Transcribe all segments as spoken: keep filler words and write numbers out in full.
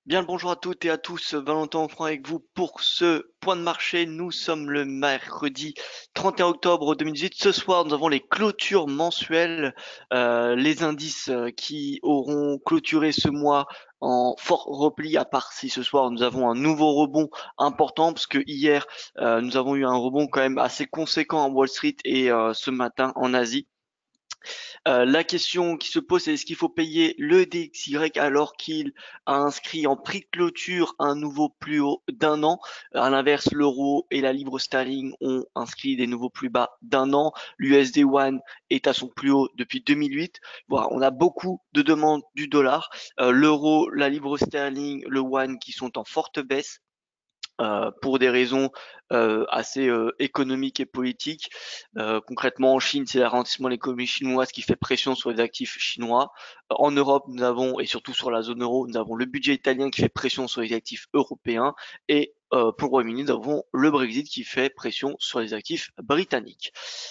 Bien le bonjour à toutes et à tous, Valentin Enfant avec vous pour ce point de marché. Nous sommes le mercredi trente et un octobre deux mille dix-huit. Ce soir, nous avons les clôtures mensuelles, euh, les indices euh, qui auront clôturé ce mois en fort repli, à part si ce soir nous avons un nouveau rebond important, parce que hier euh, nous avons eu un rebond quand même assez conséquent en Wall Street et euh, ce matin en Asie. Euh, la question qui se pose, c'est est-ce qu'il faut payer le D X Y alors qu'il a inscrit en prix de clôture un nouveau plus haut d'un an? À l'inverse, l'euro et la livre sterling ont inscrit des nouveaux plus bas d'un an. L'U S D one est à son plus haut depuis deux mille huit. Voilà, on a beaucoup de demandes du dollar. Euh, l'euro, la livre sterling, le one qui sont en forte baisse. Euh, pour des raisons euh, assez euh, économiques et politiques. Euh, concrètement, en Chine, c'est le ralentissement de l'économie chinoise qui fait pression sur les actifs chinois. Euh, En Europe, nous avons, et surtout sur la zone euro, nous avons le budget italien qui fait pression sur les actifs européens. Et euh, pour le Royaume-Uni, nous avons le Brexit qui fait pression sur les actifs britanniques.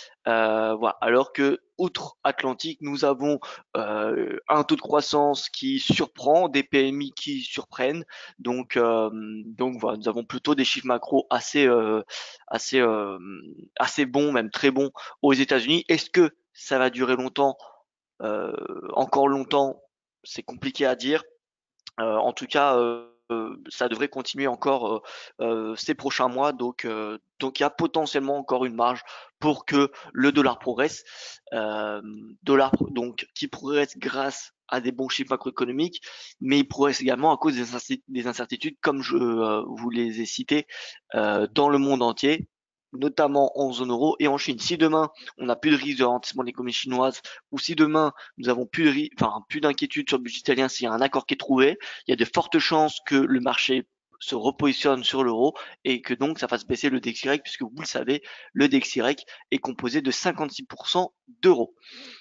Euh, voilà. Alors que outre-Atlantique, nous avons euh, un taux de croissance qui surprend, des P M I qui surprennent. Donc, euh, donc voilà, nous avons plutôt des chiffres macro assez, euh, assez, euh, assez bons, même très bons aux États-Unis. Est-ce que ça va durer longtemps? Euh, encore longtemps, c'est compliqué à dire. Euh, en tout cas, euh, euh, ça devrait continuer encore euh, euh, ces prochains mois. Donc, euh, donc il y a potentiellement encore une marge pour que le dollar progresse. Euh, dollar donc qui progresse grâce à des bons chiffres macroéconomiques, mais il progresse également à cause des, incerti- des incertitudes, comme je euh, vous les ai citées, euh, dans le monde entier, notamment en zone euro et en Chine. Si demain on n'a plus de risque de ralentissement de l'économie chinoise, ou si demain nous avons plus de, ri- enfin, plus d'inquiétude sur le budget italien s'il y a un accord qui est trouvé, il y a de fortes chances que le marché se repositionne sur l'euro et que donc ça fasse baisser le D X Y, puisque vous le savez, le D X Y est composé de cinquante-six pour cent d'euros.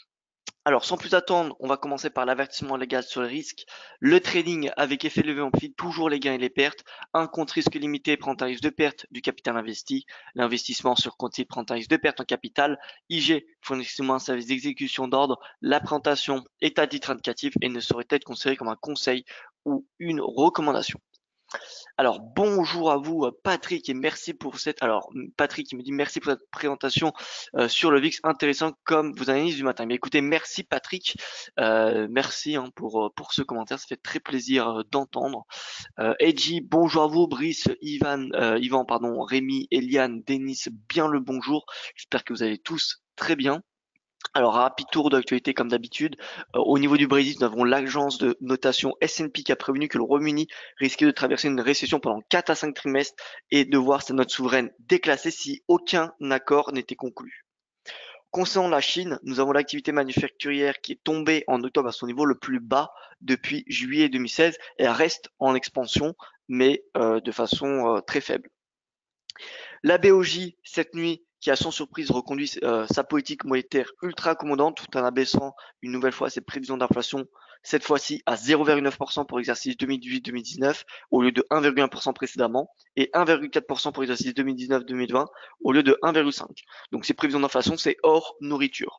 Alors, sans plus attendre, on va commencer par l'avertissement légal sur le risque. Le trading avec effet levé amplifie toujours les gains et les pertes. Un compte risque limité prend un risque de perte du capital investi. L'investissement sur compte titre prend un risque de perte en capital. I G fournissement un service d'exécution d'ordre. La présentation est à titre indicatif et ne saurait être considérée comme un conseil ou une recommandation. Alors bonjour à vous euh, Patrick et merci pour cette alors Patrick qui me dit merci pour cette présentation euh, sur le V I X intéressant comme vos analyses du matin. Mais écoutez, merci Patrick, euh, merci hein, pour euh, pour ce commentaire, ça fait très plaisir euh, d'entendre. Euh, Edgy, bonjour à vous, Brice, Ivan, euh, Ivan pardon, Rémi, Eliane, Denis, bien le bonjour. J'espère que vous allez tous très bien. Alors, rapide tour d'actualité comme d'habitude. Euh, au niveau du Brexit, nous avons l'agence de notation S and P qui a prévenu que le Royaume-Uni risquait de traverser une récession pendant quatre à cinq trimestres et de voir sa note souveraine déclassée si aucun accord n'était conclu. Concernant la Chine, nous avons l'activité manufacturière qui est tombée en octobre à son niveau le plus bas depuis juillet deux mille seize et elle reste en expansion, mais euh, de façon euh, très faible. La B O J, cette nuit, qui a sans surprise reconduit euh, sa politique monétaire ultra accommodante tout en abaissant une nouvelle fois ses prévisions d'inflation, cette fois-ci à zéro virgule neuf pour cent pour l'exercice deux mille dix-huit deux mille dix-neuf au lieu de un virgule un pour cent précédemment et un virgule quatre pour cent pour l'exercice deux mille dix-neuf deux mille vingt au lieu de un virgule cinq. Donc ces prévisions d'inflation, c'est hors nourriture.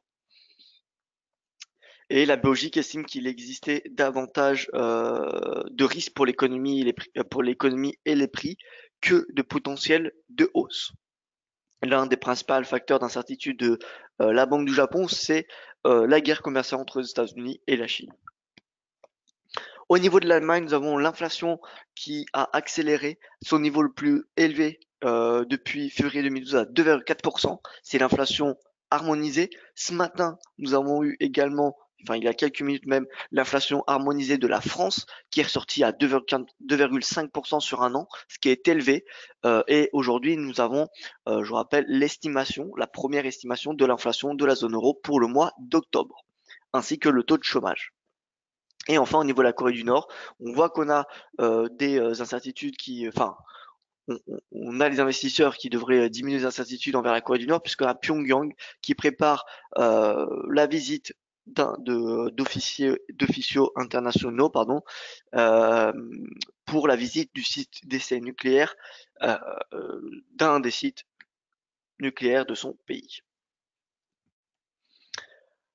Et la Belgique estime qu'il existait davantage euh, de risques pour l'économie et les prix, euh, pour l'économie et les prix que de potentiel de hausse. L'un des principaux facteurs d'incertitude de euh, la Banque du Japon, c'est euh, la guerre commerciale entre les États-Unis et la Chine. Au niveau de l'Allemagne, nous avons l'inflation qui a accéléré son niveau le plus élevé euh, depuis février deux mille douze à deux virgule quatre pour cent. C'est l'inflation harmonisée. Ce matin, nous avons eu également, enfin il y a quelques minutes même, l'inflation harmonisée de la France qui est ressortie à deux virgule cinq pour cent sur un an, ce qui est élevé. Euh, et aujourd'hui, nous avons, euh, je vous rappelle, l'estimation, la première estimation de l'inflation de la zone euro pour le mois d'octobre, ainsi que le taux de chômage. Et enfin, au niveau de la Corée du Nord, on voit qu'on a euh, des euh, incertitudes qui, enfin, on, on- on a les investisseurs qui devraient euh, diminuer les incertitudes envers la Corée du Nord, puisqu'on a Pyongyang qui prépare euh, la visite d'un de d'officiers d'officiaux internationaux, pardon, euh, pour la visite du site d'essai nucléaire euh, euh, d'un des sites nucléaires de son pays.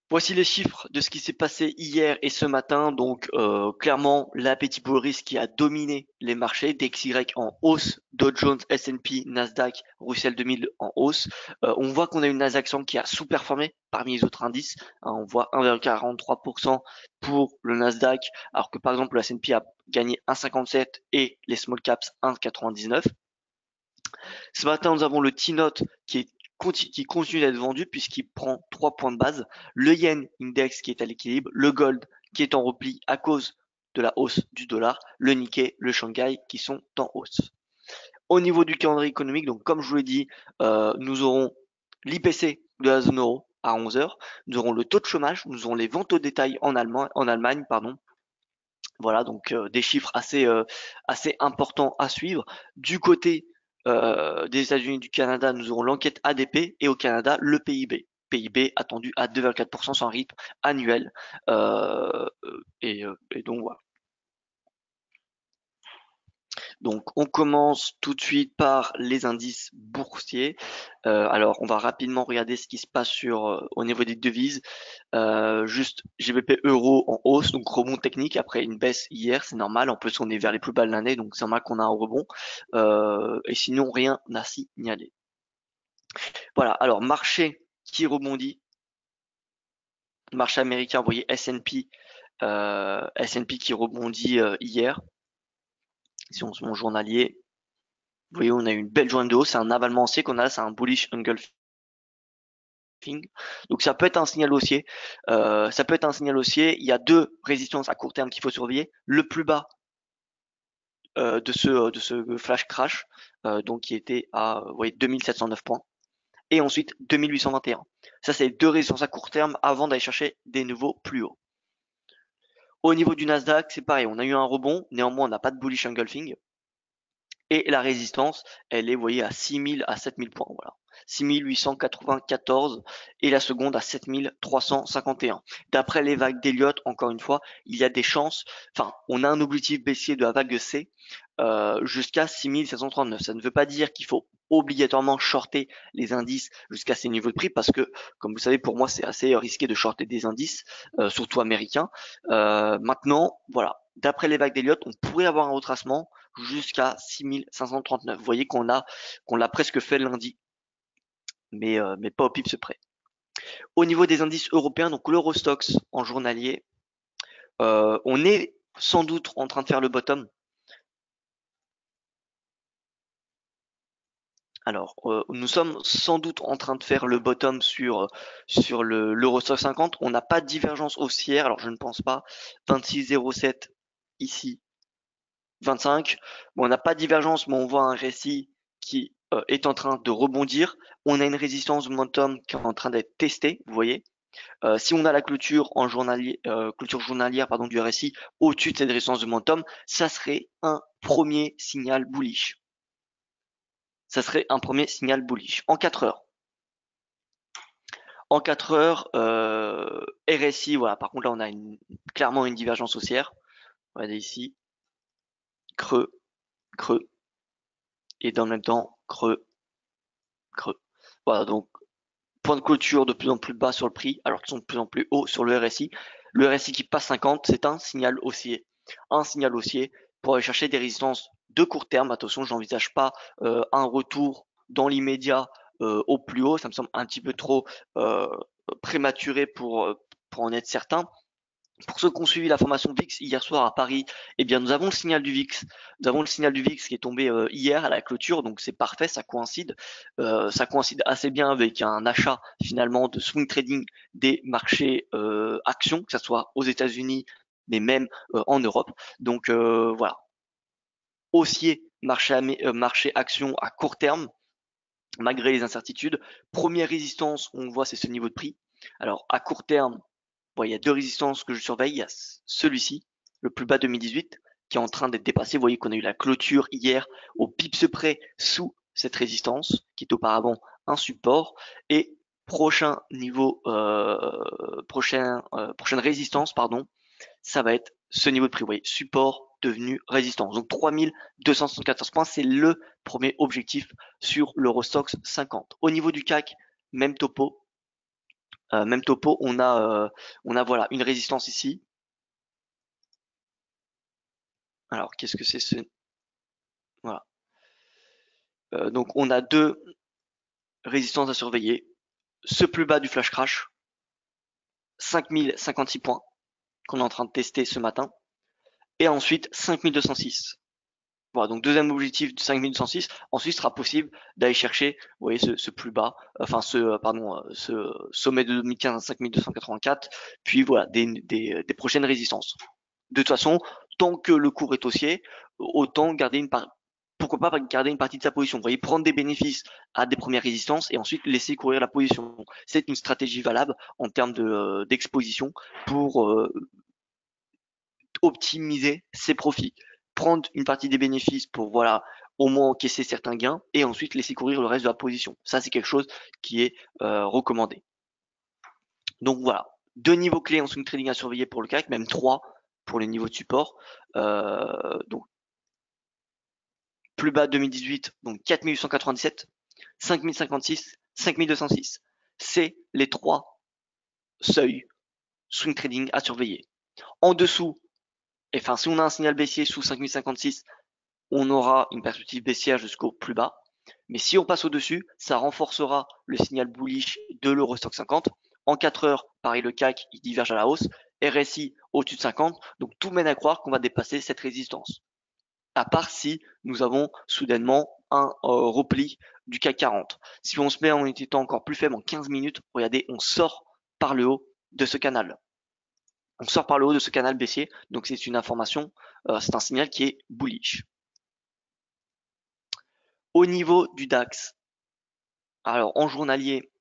Voici les chiffres de ce qui s'est passé hier et ce matin. Donc, euh, clairement, l'appétit pour le risque qui a dominé les marchés. D X Y en hausse, Dow Jones, S and P, Nasdaq, Russell deux mille en hausse. Euh, on voit qu'on a une Nasdaq cent qui a sous-performé parmi les autres indices. Hein, on voit un virgule quarante-trois pour cent pour le Nasdaq, alors que par exemple le S and P a gagné un virgule cinquante-sept et les small caps un virgule quatre-vingt-dix-neuf. Ce matin, nous avons le T-Note qui est qui continue d'être vendu puisqu'il prend trois points de base, le yen index qui est à l'équilibre, le gold qui est en repli à cause de la hausse du dollar, le Nikkei, le Shanghai qui sont en hausse. Au niveau du calendrier économique, donc comme je vous l'ai dit, euh, nous aurons l'I P C de la zone euro à onze heures, nous aurons le taux de chômage, nous aurons les ventes au détail en Allemagne, en Allemagne pardon. Voilà, donc euh, des chiffres assez, euh, assez importants à suivre. Du côté euh, des États-Unis et du Canada, nous aurons l'enquête A D P et au Canada, le P I B. P I B attendu à deux virgule quatre pour cent sur un rythme annuel. Euh, et, euh, et donc voilà. Donc on commence tout de suite par les indices boursiers. Euh, alors on va rapidement regarder ce qui se passe sur euh, au niveau des devises. Euh, juste G B P euro en hausse, donc rebond technique après une baisse hier, c'est normal. En plus on est vers les plus bas de l'année, donc c'est normal qu'on a un rebond. Euh, et sinon rien n'a signalé. Voilà. Alors marché qui rebondit. Marché américain, vous voyez S and P, euh, S and P qui rebondit euh, hier. Si on se monte journalier, vous voyez, on a eu une belle journée de hausse. C'est un avalement haussier qu'on a, c'est un bullish engulfing. Donc ça peut être un signal haussier. Euh, ça peut être un signal haussier. Il y a deux résistances à court terme qu'il faut surveiller. Le plus bas euh, de ce de ce flash crash, euh, donc qui était à vous voyez, deux mille sept cent neuf points. Et ensuite deux mille huit cent vingt et un. Ça, c'est deux résistances à court terme avant d'aller chercher des nouveaux plus hauts. Au niveau du Nasdaq, c'est pareil. On a eu un rebond. Néanmoins, on n'a pas de bullish engulfing. Et la résistance, elle est, vous voyez, à six mille à sept mille points. Voilà. six mille huit cent quatre-vingt-quatorze et la seconde à sept mille trois cent cinquante et un. D'après les vagues d'Elliott, encore une fois, il y a des chances, enfin, on a un objectif baissier de la vague C euh, jusqu'à six mille sept cent trente-neuf. Ça ne veut pas dire qu'il faut obligatoirement shorter les indices jusqu'à ces niveaux de prix parce que, comme vous savez, pour moi, c'est assez risqué de shorter des indices, euh, surtout américains. Euh, maintenant, voilà, d'après les vagues d'Elliott, on pourrait avoir un retracement jusqu'à six mille cinq cent trente-neuf. Vous voyez qu'on a qu'on l'a presque fait lundi, mais euh, mais pas au pips près. Au niveau des indices européens, donc l'Eurostoxx en journalier, euh, on est sans doute en train de faire le bottom. Alors, euh, nous sommes sans doute en train de faire le bottom sur sur le l'Eurostoxx cinquante. On n'a pas de divergence haussière, alors je ne pense pas. vingt-six virgule zéro sept ici, vingt-cinq. Bon, on n'a pas de divergence, mais on voit un récit qui euh, est en train de rebondir. On a une résistance momentum qui est en train d'être testée, vous voyez. Euh, si on a la clôture en journalier, euh, clôture journalière pardon du R S I au-dessus de cette résistance de momentum, ça serait un premier signal bullish. Ça serait un premier signal bullish en quatre heures. En quatre heures, euh, R S I, voilà. Par contre là, on a une, clairement une divergence haussière. Regardez ici, creux, creux, et dans le même temps creux, creux. Voilà, donc point de clôture de plus en plus bas sur le prix, alors qu'ils sont de plus en plus hauts sur le R S I. Le R S I qui passe cinquante, c'est un signal haussier. Un signal haussier pour aller chercher des résistances de court terme. Attention, je n'envisage pas euh, un retour dans l'immédiat euh, au plus haut. Ça me semble un petit peu trop euh, prématuré pour, pour en être certain. Pour ceux qui ont suivi la formation V I X hier soir à Paris, eh bien nous avons le signal du V I X. Nous avons le signal du V I X qui est tombé euh, hier à la clôture, donc c'est parfait, ça coïncide. Euh, ça coïncide assez bien avec un achat finalement de swing trading des marchés euh, actions, que ce soit aux États-Unis, mais même euh, en Europe. Donc euh, voilà, haussier marché, euh, marché action à court terme, malgré les incertitudes. Première résistance, on voit, c'est ce niveau de prix. Alors à court terme, bon, il y a deux résistances que je surveille. Il y a celui-ci, le plus bas deux mille dix-huit, qui est en train d'être dépassé. Vous voyez qu'on a eu la clôture hier au pips près sous cette résistance, qui est auparavant un support. Et prochain niveau, euh, prochain, euh, prochaine résistance, pardon, ça va être ce niveau de prix. Vous voyez, support devenu résistance. Donc trois mille deux cent soixante-quatorze points, c'est le premier objectif sur l'Eurostoxx cinquante. Au niveau du C A C, même topo. Euh, même topo, on a, euh, on a voilà une résistance ici. Alors qu'est-ce que c'est ce voilà. Euh, donc on a deux résistances à surveiller. Ce plus bas du flash crash, cinq mille cinquante-six points qu'on est en train de tester ce matin, et ensuite cinq mille deux cent six. Voilà, donc deuxième objectif de cinq mille deux cent six. Ensuite, il sera possible d'aller chercher, vous voyez, ce, ce plus bas, enfin ce, euh, pardon, euh, ce sommet de deux mille quinze à cinq mille deux cent quatre-vingt-quatre, puis voilà, des, des, des prochaines résistances. De toute façon, tant que le cours est haussier, autant garder une part, pourquoi pas garder une partie de sa position. Vous voyez, prendre des bénéfices à des premières résistances et ensuite laisser courir la position. C'est une stratégie valable en termes de, euh, d'exposition pour euh, optimiser ses profits. Prendre une partie des bénéfices pour voilà au moins encaisser certains gains et ensuite laisser courir le reste de la position. Ça, c'est quelque chose qui est euh, recommandé. Donc voilà, deux niveaux clés en swing trading à surveiller pour le C A C, même trois pour les niveaux de support. Euh, donc plus bas deux mille dix-huit, donc quatre mille huit cent quatre-vingt-dix-sept, cinq mille cinquante-six, cinq mille deux cent six. C'est les trois seuils swing trading à surveiller. En dessous, enfin si on a un signal baissier sous cinq mille cinquante-six, on aura une perspective baissière jusqu'au plus bas. Mais si on passe au-dessus, ça renforcera le signal bullish de l'Eurostoxx cinquante. En quatre heures, pareil, le C A C, il diverge à la hausse. R S I au-dessus de cinquante. Donc tout mène à croire qu'on va dépasser cette résistance. À part si nous avons soudainement un euh, repli du C A C quarante. Si on se met en unité de temps encore plus faible en quinze minutes, regardez, on sort par le haut de ce canal. On sort par le haut de ce canal baissier. Donc c'est une information, euh, c'est un signal qui est bullish. Au niveau du DAX, alors en journalier,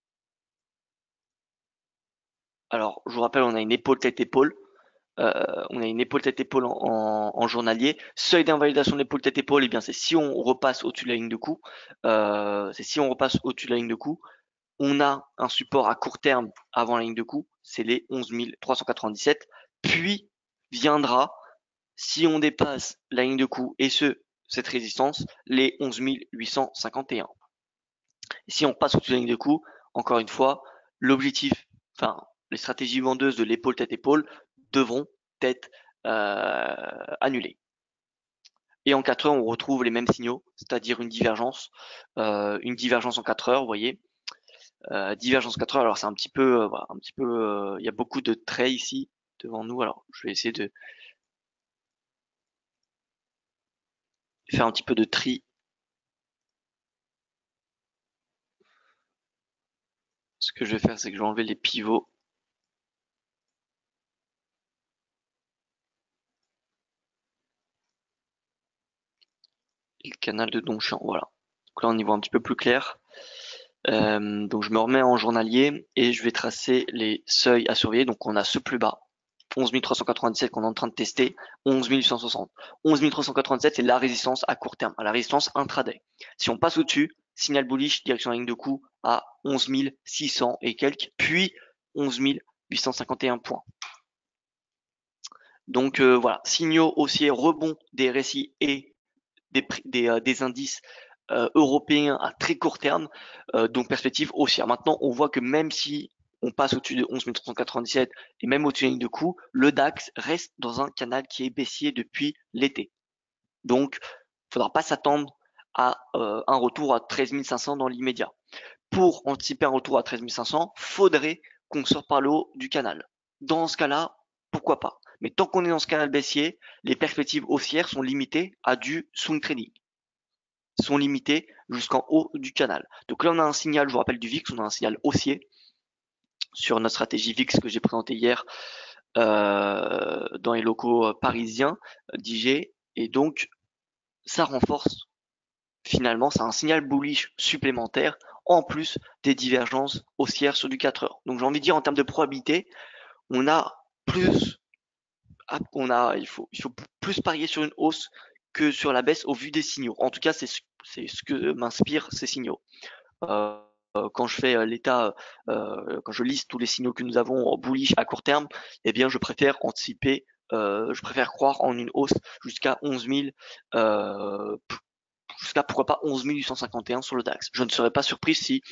alors je vous rappelle, on a une épaule tête épaule, euh, on a une épaule tête épaule en, en, en journalier. Seuil d'invalidation de l'épaule tête épaule, et eh bien c'est si on repasse au-dessus de la ligne de coup, euh, c'est si on repasse au-dessus de la ligne de coup, on a un support à court terme avant la ligne de coup, c'est les onze mille trois cent quatre-vingt-dix-sept, puis viendra, si on dépasse la ligne de coup et ce cette résistance, les onze mille huit cent cinquante et un. Si on passe au-dessus de la ligne de coup, encore une fois, l'objectif, enfin, les stratégies vendeuses de l'épaule tête épaule devront être euh, annulées. Et en quatre heures, on retrouve les mêmes signaux, c'est-à-dire une divergence, euh, une divergence en quatre heures, vous voyez, euh, divergence quatre heures. Alors c'est un petit peu, euh, voilà, un petit peu, euh, il y a beaucoup de traits ici devant nous. Alors je vais essayer de faire un petit peu de tri. Ce que je vais faire, c'est que je vais enlever les pivots. Et le canal de Donchamp, voilà. Donc là, on y voit un petit peu plus clair. Euh, donc je me remets en journalier et je vais tracer les seuils à surveiller. Donc on a ce plus bas, onze mille trois cent quatre-vingt-dix-sept qu'on est en train de tester, onze mille huit cent soixante. onze mille trois cent quatre-vingt-dix-sept, c'est la résistance à court terme, à la résistance intraday. Si on passe au-dessus, signal bullish, direction la ligne de coup à onze mille six cents et quelques, puis onze mille huit cent cinquante et un points. Donc euh, voilà, signaux haussiers, rebond des R S I et des, des, euh, des indices euh, européens à très court terme, euh, donc perspective haussière. Maintenant, on voit que même si on passe au-dessus de onze mille trois cent quatre-vingt-dix-sept et même au-dessus de la ligne de coup, le DAX reste dans un canal qui est baissier depuis l'été. Donc, il ne faudra pas s'attendre à euh, un retour à treize mille cinq cents dans l'immédiat. Pour anticiper un retour à treize mille cinq cents, faudrait qu'on sorte par le haut du canal. Dans ce cas-là, pourquoi pas? Mais tant qu'on est dans ce canal baissier, les perspectives haussières sont limitées à du swing trading, sont limitées jusqu'en haut du canal. Donc là, on a un signal, je vous rappelle du V I X, on a un signal haussier sur notre stratégie V I X que j'ai présenté hier euh, dans les locaux parisiens d'I G. Et donc, ça renforce, finalement, c'est un signal bullish supplémentaire en plus des divergences haussières sur du quatre heures. Donc j'ai envie de dire en termes de probabilité, on a plus, on a, il faut, il faut plus parier sur une hausse que sur la baisse au vu des signaux. En tout cas, c'est ce, c'est ce que m'inspirent ces signaux. Euh, quand je fais l'état, euh, quand je liste tous les signaux que nous avons bullish à court terme, eh bien, je préfère anticiper, euh, je préfère croire en une hausse jusqu'à onze mille, euh, jusqu'à pourquoi pas onze mille huit cent cinquante et un sur le DAX. Je ne serais pas surpris si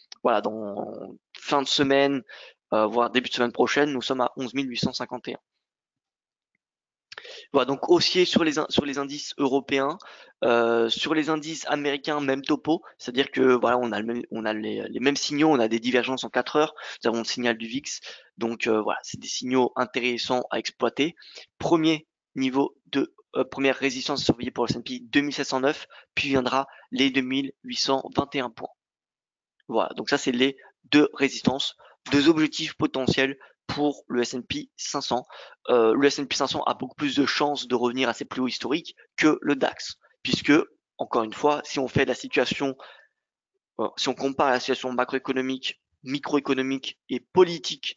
voilà, dans fin de semaine, euh, voire début de semaine prochaine, nous sommes à onze mille huit cent cinquante et un. Voilà, donc haussier sur les, sur les indices européens, euh, sur les indices américains, même topo, c'est-à-dire que voilà, on a, le même, on a les, les mêmes signaux, on a des divergences en quatre heures, nous avons le signal du V I X, donc euh, voilà, c'est des signaux intéressants à exploiter. Premier niveau de euh, première résistance surveillée pour le S and P deux mille sept cent neuf, puis viendra les deux mille huit cent vingt et un points. Voilà, donc ça c'est les deux résistances, deux objectifs potentiels pour le S and P cinq cents. Euh, le S and P cinq cents a beaucoup plus de chances de revenir à ses plus hauts historiques que le DAX, puisque, encore une fois, si on fait la situation, euh, si on compare la situation macroéconomique, microéconomique et politique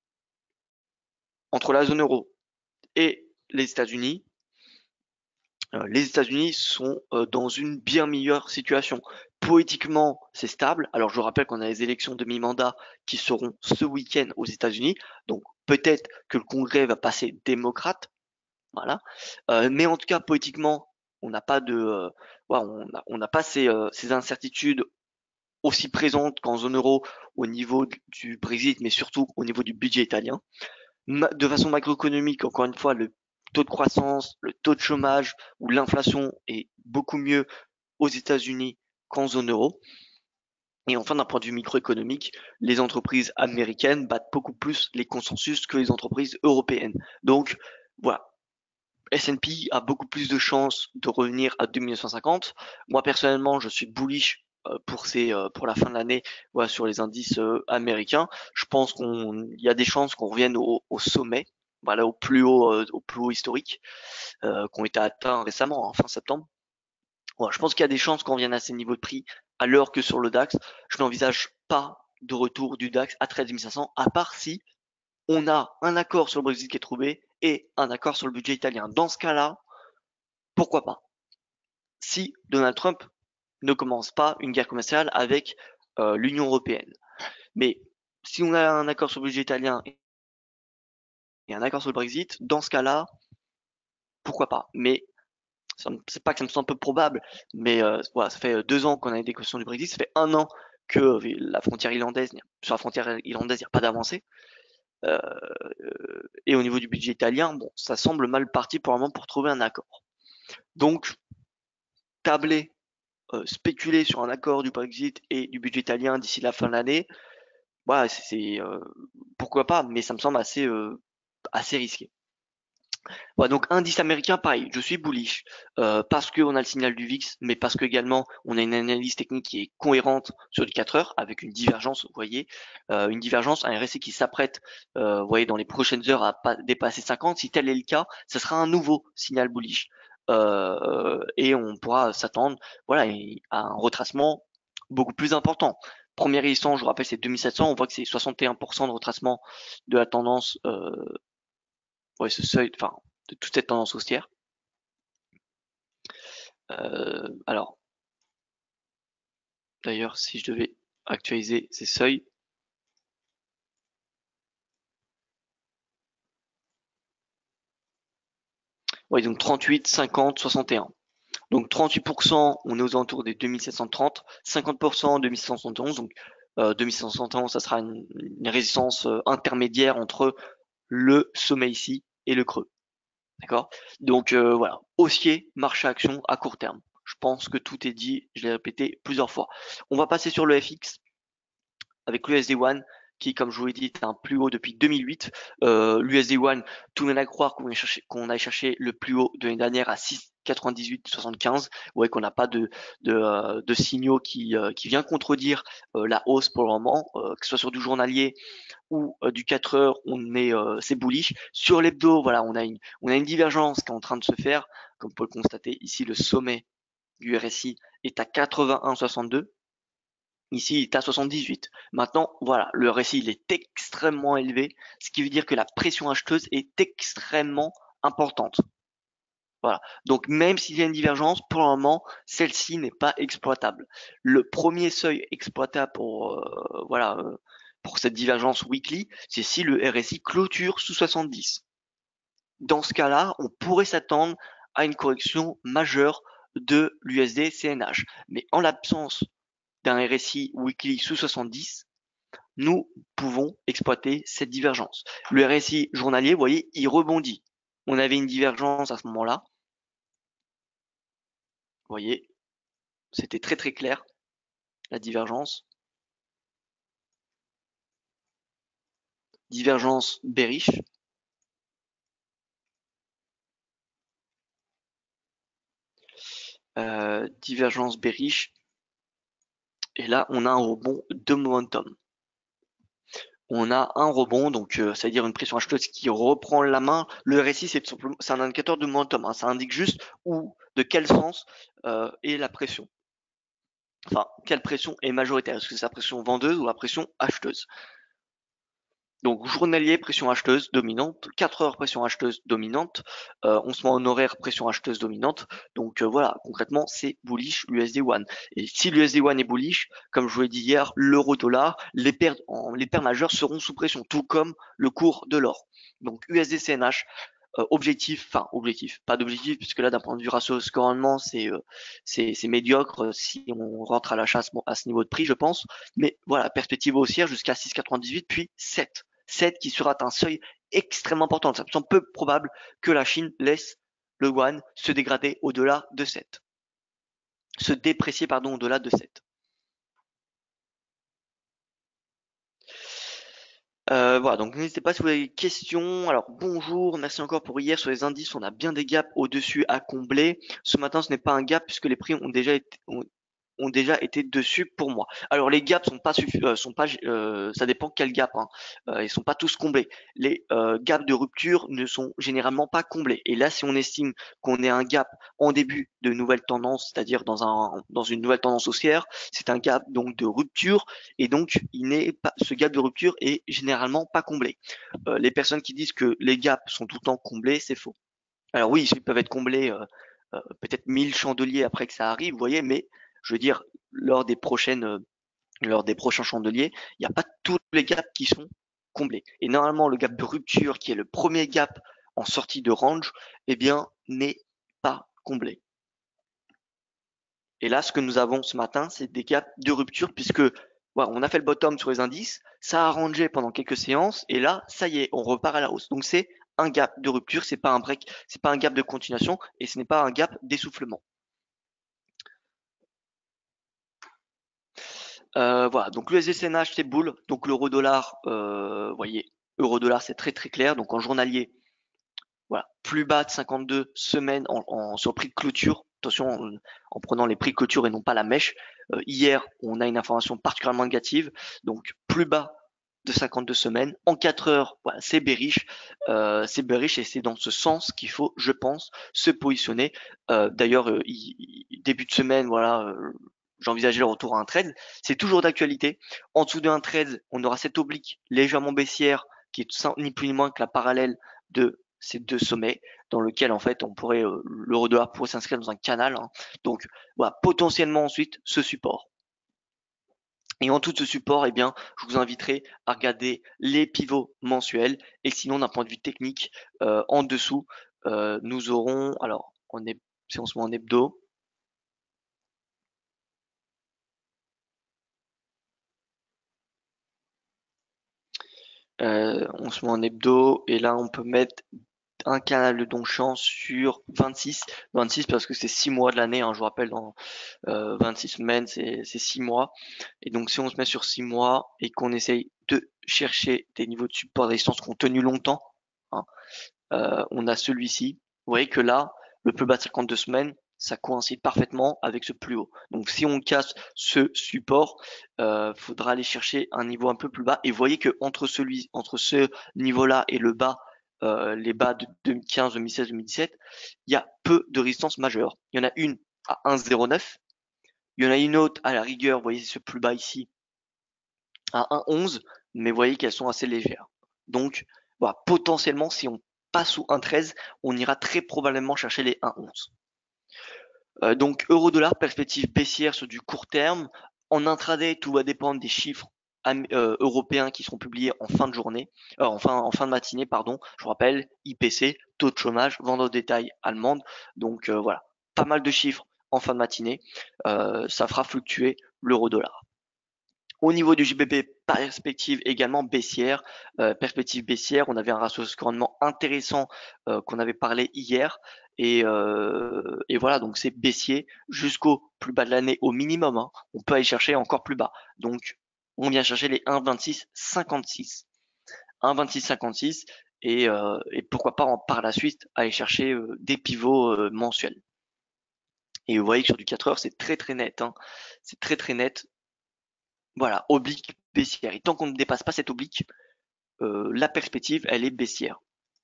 entre la zone euro et les États-Unis, euh, les États-Unis sont euh, dans une bien meilleure situation. Politiquement, c'est stable. Alors, je rappelle qu'on a les élections de mi-mandat qui seront ce week-end aux États-Unis. Donc, peut-être que le Congrès va passer démocrate. Voilà. Euh, mais en tout cas, politiquement, on n'a pas de, euh, voilà, on n'a on n'a pas ces, euh, ces incertitudes aussi présentes qu'en zone euro au niveau du Brexit, mais surtout au niveau du budget italien. De façon macroéconomique, encore une fois, le taux de croissance, le taux de chômage ou l'inflation est beaucoup mieux aux États-Unis qu'en zone euro. Et enfin, d'un point de vue microéconomique, les entreprises américaines battent beaucoup plus les consensus que les entreprises européennes. Donc, voilà. S and P a beaucoup plus de chances de revenir à deux mille neuf cent cinquante. Moi, personnellement, je suis bullish euh, pour ces, euh, pour la fin de l'année, voilà, sur les indices euh, américains. Je pense qu'on, il y a des chances qu'on revienne au, au sommet, voilà, au plus haut, euh, au plus haut historique, euh, qui ont été atteints récemment, hein, fin septembre. Ouais, je pense qu'il y a des chances qu'on revienne à ces niveaux de prix, alors que sur le DAX, je n'envisage pas de retour du DAX à treize mille cinq cents, à part si on a un accord sur le Brexit qui est trouvé et un accord sur le budget italien. Dans ce cas-là, pourquoi pas? Si Donald Trump ne commence pas une guerre commerciale avec euh, l'Union européenne. Mais si on a un accord sur le budget italien et un accord sur le Brexit, dans ce cas-là, pourquoi pas? Mais c'est pas que ça me semble peu probable, mais euh, voilà, ça fait deux ans qu'on a les négociations du Brexit, ça fait un an que la frontière irlandaise, sur la frontière irlandaise, il n'y a pas d'avancée. Euh, et au niveau du budget italien, bon, ça semble mal parti pour le moment pour trouver un accord. Donc, tabler, euh, spéculer sur un accord du Brexit et du budget italien d'ici la fin de l'année, voilà, c'est euh, pourquoi pas, mais ça me semble assez euh, assez risqué. Ouais, donc indice américain, pareil, je suis bullish euh, parce qu'on a le signal du V I X, mais parce qu'également on a une analyse technique qui est cohérente sur du quatre heures avec une divergence, vous voyez, euh, une divergence, un R S I qui s'apprête, euh, vous voyez, dans les prochaines heures à pas dépasser cinquante. Si tel est le cas, ce sera un nouveau signal bullish euh, et on pourra s'attendre, voilà, à un retracement beaucoup plus important. Première résistance, je vous rappelle, c'est deux mille sept cents. On voit que c'est soixante et un pour cent de retracement de la tendance, euh, ouais, ce seuil, enfin, de toute cette tendance haussière. Euh, alors, d'ailleurs, si je devais actualiser ces seuils, ouais, donc trente-huit, cinquante, soixante et un. Donc trente-huit pour cent, on est aux alentours des deux mille sept cent trente, cinquante pour cent deux mille sept cent soixante et onze, donc euh, deux mille sept cent soixante et onze, ça sera une, une résistance euh, intermédiaire entre le sommet ici et le creux. D'accord? Donc euh, voilà, haussier, marché action à court terme. Je pense que tout est dit, je l'ai répété plusieurs fois. On va passer sur le F X avec l'U S D un qui, comme je vous l'ai dit, est un plus haut depuis deux mille huit. Euh, L'U S D un, tout le monde à croire qu'on cherché, qu'on a cherché le plus haut de l'année dernière à six quatre-vingt-dix-huit soixante-quinze. Ouais, qu'on n'a pas de, de, euh, de signaux qui, euh, qui vient contredire euh, la hausse pour le moment, euh, que ce soit sur du journalier ou euh, du quatre heures, on est euh, c'est bullish. Sur l'hebdo, voilà, on a une on a une divergence qui est en train de se faire, comme on peut le constater ici, le sommet du R S I est à quatre-vingt-un virgule soixante-deux. Ici, il est à soixante-dix-huit. Maintenant, voilà, le R S I il est extrêmement élevé, ce qui veut dire que la pression acheteuse est extrêmement importante. Voilà. Donc, même s'il y a une divergence, pour le moment, celle-ci n'est pas exploitable. Le premier seuil exploitable pour, euh, voilà, euh, pour cette divergence weekly, c'est si le R S I clôture sous soixante-dix. Dans ce cas-là, on pourrait s'attendre à une correction majeure de l'U S D C N H. Mais en l'absence d'un R S I weekly sous soixante-dix, nous pouvons exploiter cette divergence. Le R S I journalier, vous voyez, il rebondit. On avait une divergence à ce moment-là. Vous voyez, c'était très très clair, la divergence. Divergence bearish. Euh, divergence bearish. Et là, on a un rebond de momentum. On a un rebond, donc euh, c'est-à-dire une pression acheteuse qui reprend la main. Le R S I, c'est c'est un indicateur de momentum, hein. Ça indique juste où, de quel sens euh, est la pression. Enfin, quelle pression est majoritaire? Est-ce que c'est la pression vendeuse ou la pression acheteuse? Donc journalier, pression acheteuse dominante, quatre heures pression acheteuse dominante, euh, on se met en horaire pression acheteuse dominante, donc euh, voilà, concrètement c'est bullish l'U S D one. Et si l'U S D one est bullish, comme je vous l'ai dit hier, l'euro dollar, les paires, en, les paires majeures seront sous pression, tout comme le cours de l'or. Donc U S D C N H, euh, objectif, enfin objectif, pas d'objectif, puisque là d'un point de vue ratio score rendement, c'est euh, c'est c'est médiocre euh, si on rentre à l'achat à ce niveau de prix, je pense. Mais voilà, perspective haussière jusqu'à six virgule quatre-vingt-dix-huit, puis sept. sept qui sera un seuil extrêmement important. Ça me semble peu probable que la Chine laisse le yuan se dégrader au-delà de sept. Se déprécier, pardon, au-delà de sept. Euh, voilà, donc n'hésitez pas si vous avez des questions. Alors bonjour, merci encore pour hier sur les indices, on a bien des gaps au-dessus à combler. Ce matin, ce n'est pas un gap puisque les prix ont déjà été, ont, ont déjà été dessus pour moi. Alors les gaps sont pas euh, sont pas euh, ça dépend quel gap, hein. Euh, ils sont pas tous comblés. Les euh, gaps de rupture ne sont généralement pas comblés. Et là, si on estime qu'on est un gap en début de nouvelle tendance, c'est-à-dire dans un dans une nouvelle tendance haussière, c'est un gap donc de rupture et donc il n'est pas ce gap de rupture est généralement pas comblé. Euh, les personnes qui disent que les gaps sont tout le temps comblés, c'est faux. Alors oui, ils peuvent être comblés euh, euh, peut-être mille chandeliers après que ça arrive, vous voyez, mais je veux dire, lors des prochaines, euh, lors des prochains chandeliers, il n'y a pas tous les gaps qui sont comblés. Et normalement, le gap de rupture, qui est le premier gap en sortie de range, eh bien, n'est pas comblé. Et là, ce que nous avons ce matin, c'est des gaps de rupture, puisque voilà, on a fait le bottom sur les indices, ça a rangé pendant quelques séances, et là, ça y est, on repart à la hausse. Donc c'est un gap de rupture, c'est pas un break, c'est pas un gap de continuation, et ce n'est pas un gap d'essoufflement. Euh, voilà, donc l'U S D C N H c'est bull, donc l'euro dollar, euh, voyez, euro dollar c'est très très clair, donc en journalier, voilà, plus bas de cinquante-deux semaines en, en sur prix de clôture, attention en, en prenant les prix de clôture et non pas la mèche. Euh, hier on a une information particulièrement négative, donc plus bas de cinquante-deux semaines en quatre heures, voilà, c'est bearish, euh, c'est bearish et c'est dans ce sens qu'il faut, je pense, se positionner. Euh, D'ailleurs, euh, il- il- début de semaine, voilà. Euh, J'envisageais le retour à un trade. C'est toujours d'actualité. En dessous d'un trade, on aura cette oblique légèrement baissière qui est ni plus ni moins que la parallèle de ces deux sommets dans lequel en fait on pourrait euh, l'euro dollar pourrait s'inscrire dans un canal, hein. Donc voilà, potentiellement ensuite ce support. Et en tout ce support, eh bien, je vous inviterai à regarder les pivots mensuels. Et sinon, d'un point de vue technique, euh, en dessous, euh, nous aurons, alors, on est, si on se met en hebdo, euh, on se met en hebdo, et là, on peut mettre un canal de Donchamp sur vingt-six, vingt-six parce que c'est six mois de l'année, hein, je vous rappelle, dans euh, vingt-six semaines, c'est six mois. Et donc, si on se met sur six mois et qu'on essaye de chercher des niveaux de support de résistance qui ont tenu longtemps, hein, euh, on a celui-ci. Vous voyez que là, le plus bas de cinquante-deux semaines, ça coïncide parfaitement avec ce plus haut. Donc si on casse ce support, euh, faudra aller chercher un niveau un peu plus bas. Et vous voyez que entre celui, entre ce niveau-là et le bas, euh, les bas de deux mille quinze, deux mille seize, deux mille dix-sept, il y a peu de résistance majeure. Il y en a une à un virgule zéro neuf. Il y en a une autre à la rigueur, vous voyez ce plus bas ici, à un virgule onze, mais vous voyez qu'elles sont assez légères. Donc, voilà, potentiellement, si on passe sous un virgule treize, on ira très probablement chercher les un virgule onze. Euh, donc, euro-dollar, perspective baissière sur du court terme. En intraday, tout va dépendre des chiffres euh, européens qui seront publiés en fin de journée, euh, en, fin, en fin de matinée, pardon. Je vous rappelle, I P C, taux de chômage, vente au détail allemande. Donc, euh, voilà, pas mal de chiffres en fin de matinée. Euh, ça fera fluctuer l'euro-dollar. Au niveau du G B P, perspective également baissière, euh, perspective baissière, on avait un ratio de rendement intéressant euh, qu'on avait parlé hier, et, euh, et voilà, donc c'est baissier jusqu'au plus bas de l'année au minimum, hein. On peut aller chercher encore plus bas, donc on vient chercher les un virgule vingt-six cinquante-six, un virgule vingt-six cinquante-six, et, euh, et pourquoi pas en, par la suite aller chercher euh, des pivots euh, mensuels. Et vous voyez que sur du quatre heures, c'est très très net, hein. C'est très très net. Voilà, oblique baissière. Et tant qu'on ne dépasse pas cette oblique, euh, la perspective, elle est baissière.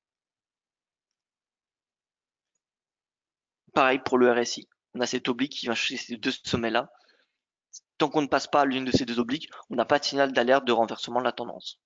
Pareil pour le R S I. On a cette oblique qui va chercher ces deux sommets-là. Tant qu'on ne passe pas l'une de ces deux obliques, on n'a pas de signal d'alerte de renversement de la tendance.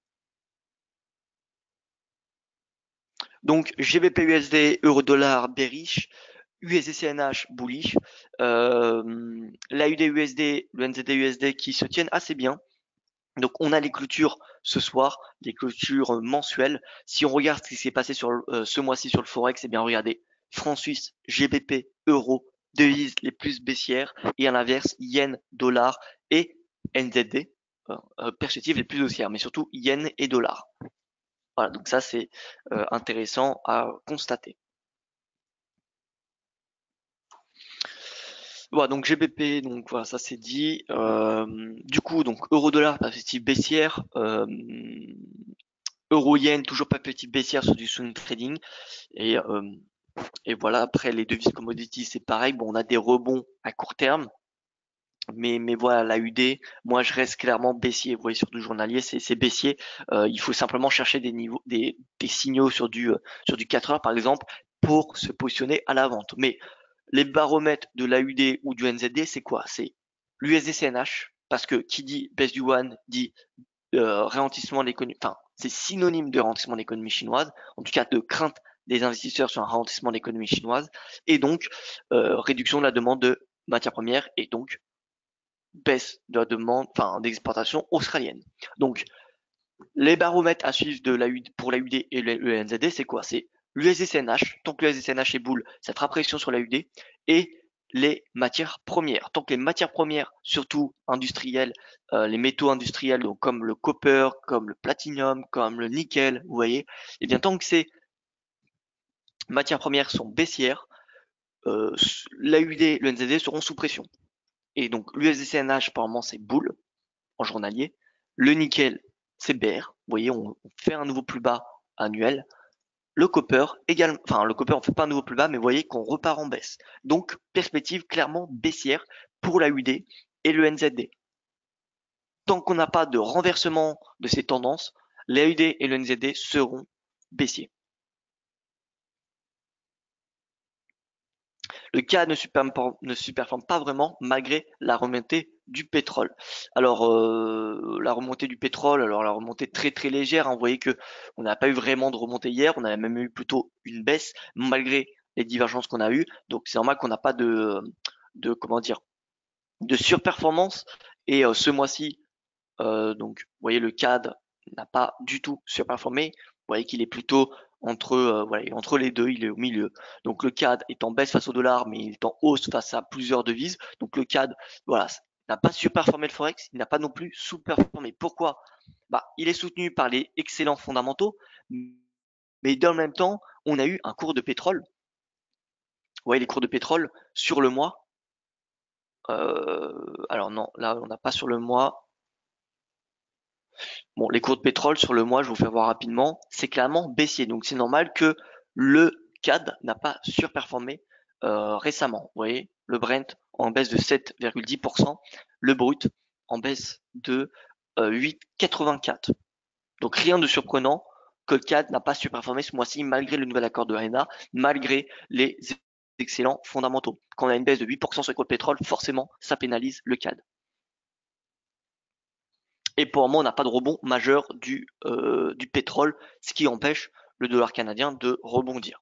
Donc G B P U S D, euro-dollar bearish, U S D C N H bullish, euh, l'A U D U S D, le N Z D U S D qui se tiennent assez bien. Donc on a les clôtures ce soir, les clôtures mensuelles. Si on regarde ce qui s'est passé sur euh, ce mois-ci sur le Forex, eh bien regardez, franc suisse, G B P, euro, devises les plus baissières, et à l'inverse, yen, dollar et N Z D, euh, euh, perspectives les plus haussières, mais surtout yen et dollar. Voilà, donc ça c'est euh, intéressant à constater. Voilà, donc G B P, donc voilà, ça c'est dit. Euh, du coup, donc euro-dollar, perspective baissière. Euh, Euro-yen, toujours perspective baissière sur du swing trading. Et, euh, et voilà, après les devises commodities, c'est pareil. Bon, on a des rebonds à court terme. Mais, mais voilà, la U D, moi je reste clairement baissier. Vous voyez, sur du journalier, c'est baissier. Euh, il faut simplement chercher des niveaux, des, des signaux sur du, euh, sur du quatre heures par exemple, pour se positionner à la vente. Mais les baromètres de l'A U D ou du N Z D, c'est quoi? C'est l'U S D C N H, parce que qui dit baisse du yuan dit euh, ralentissement de l'économie, enfin, c'est synonyme de ralentissement de l'économie chinoise, en tout cas de crainte des investisseurs sur un ralentissement de l'économie chinoise, et donc euh, réduction de la demande de matières premières, et donc baisse de la demande, enfin, d'exportation australienne. Donc, les baromètres à suivre de la U D, pour la U D et le N Z D, c'est quoi? C'est l'U S D C N H. Tant que l'U S D C N H est boule, ça fera pression sur la U D, et les matières premières. Tant que les matières premières, surtout industrielles, euh, les métaux industriels, donc comme le copper, comme le platinium, comme le nickel, vous voyez, et eh bien tant que ces matières premières sont baissières, euh, l'A U D, le N Z D seront sous pression. Et donc l'U S D C N H, par moment, c'est boule en journalier. Le nickel, c'est bear. Vous voyez, on, on fait un nouveau plus bas annuel. Le copper, également, enfin le copper on fait pas un nouveau plus bas, mais vous voyez qu'on repart en baisse. Donc perspective clairement baissière pour la U D et le N Z D. Tant qu'on n'a pas de renversement de ces tendances, la U D et le N Z D seront baissiers. Le C A D ne superperforme, ne superperforme pas vraiment malgré la remontée du pétrole. Alors euh, la remontée du pétrole, alors la remontée très très légère, hein, vous voyez que on n'a pas eu vraiment de remontée hier, on a même eu plutôt une baisse malgré les divergences qu'on a eues. Donc c'est normal qu'on n'a pas de, de comment dire, de surperformance. Et euh, ce mois-ci, euh, donc vous voyez le C A D n'a pas du tout surperformé. Vous voyez qu'il est plutôt entre, euh, voilà, entre les deux, il est au milieu. Donc le C A D est en baisse face au dollar, mais il est en hausse face à plusieurs devises. Donc le C A D, voilà, n'a pas surperformé le Forex, il n'a pas non plus sous-performé. Pourquoi? Bah, il est soutenu par les excellents fondamentaux, mais dans le même temps, on a eu un cours de pétrole. Vous voyez les cours de pétrole sur le mois. Euh, alors non, là on n'a pas sur le mois. Bon, les cours de pétrole sur le mois, je vous fais voir rapidement, c'est clairement baissier. Donc c'est normal que le C A D n'a pas surperformé euh, récemment. Vous voyez, le Brent en baisse de sept virgule dix pour cent, le brut en baisse de euh, huit virgule quatre-vingt-quatre. Donc rien de surprenant que le C A D n'a pas surperformé ce mois-ci malgré le nouvel accord de R E N A, malgré les excellents fondamentaux. Quand on a une baisse de huit pour cent sur le cours de pétrole, forcément, ça pénalise le C A D. Et pour le moment, on n'a pas de rebond majeur du, euh, du pétrole, ce qui empêche le dollar canadien de rebondir.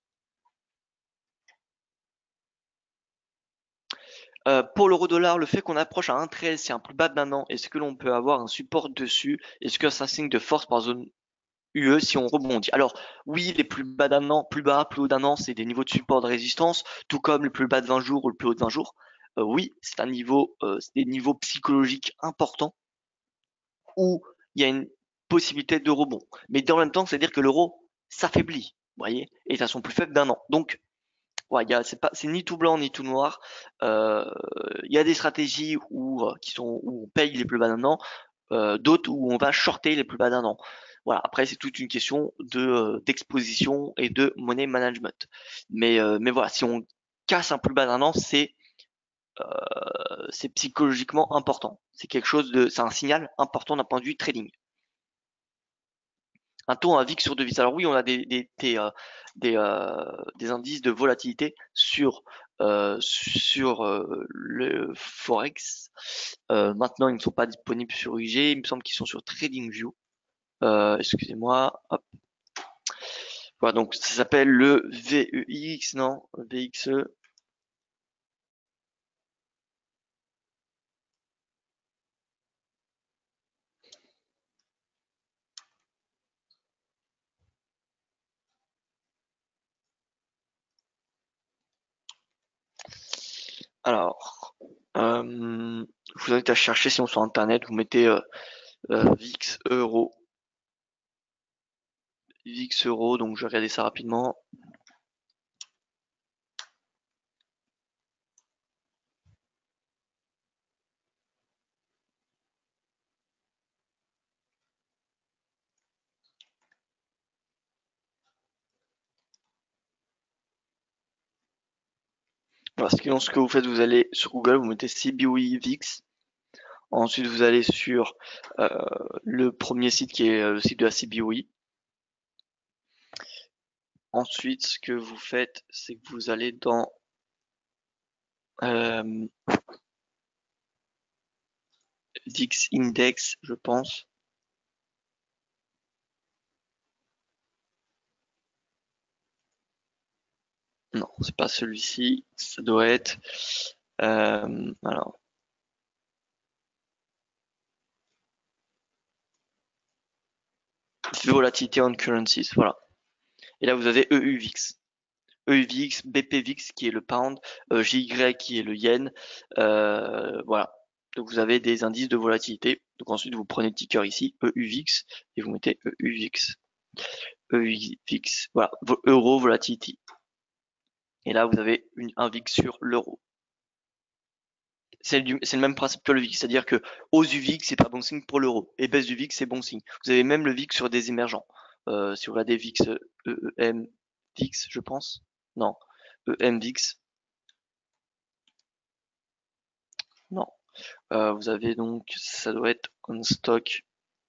Euh, pour l'euro-dollar, le fait qu'on approche à un virgule treize, c'est un plus bas d'un an. Est-ce que l'on peut avoir un support dessus? Est-ce que c'est un signe de force par zone U E si on rebondit? Alors oui, les plus bas d'un an, plus bas, plus haut d'un an, c'est des niveaux de support de résistance, tout comme le plus bas de vingt jours ou le plus haut de vingt jours. euh, oui, c'est un niveau, euh, c'est des niveaux psychologiques importants où il y a une possibilité de rebond. Mais dans le même temps, c'est-à-dire que l'euro s'affaiblit, vous voyez, et à son plus faible d'un an. Donc, ouais, il y a, c'est pas, c'est ni tout blanc ni tout noir. Euh, Il y a des stratégies où, euh, qui sont, où on paye les plus bas d'un an, euh, d'autres où on va shorter les plus bas d'un an. Voilà. Après, c'est toute une question de euh, d'exposition et de money management. Mais euh, mais voilà, si on casse un plus bas d'un an, c'est euh, c'est psychologiquement important. C'est quelque chose de, c'est un signal important d'un point de vue trading. Un taux à V I X sur devise. Alors oui, on a des des des, euh, des, euh, des indices de volatilité sur euh, sur euh, le forex. Euh, maintenant, ils ne sont pas disponibles sur I G. Il me semble qu'ils sont sur TradingView. Euh, excusez-moi. Hop. Voilà, donc ça s'appelle le V E X, non? V X E. Alors, euh, je vous invite à chercher sinon sur internet. Vous mettez euh, euh, V I X euro. V I X euro. Donc je vais regarder ça rapidement. Voilà, sinon ce que vous faites, vous allez sur Google, vous mettez C B O E V I X. Ensuite, vous allez sur euh, le premier site qui est euh, le site de la C B O E. Ensuite, ce que vous faites, c'est que vous allez dans euh, V I X Index, je pense. Non, c'est pas celui-ci. Ça doit être. Euh, alors, Volatility on Currencies, voilà. Et là, vous avez E U V I X. E U V I X, B P V I X qui est le pound, euh, J Y qui est le yen. Euh, voilà. Donc vous avez des indices de volatilité. Donc ensuite vous prenez le ticker ici, E U V I X, et vous mettez E U V I X. E U V I X, voilà, Euro Volatility. Et là vous avez une, un V I X sur l'euro. C'est le même principe que le V I X, c'est-à-dire que hausse du V I X c'est pas bon signe pour l'euro, et baisse du V I X c'est bon signe. Vous avez même le V I X sur des émergents. Euh, si vous regardez V I X, E E M V I X, je pense. Non, E M V I X. Non. Euh, vous avez donc, ça doit être on stock.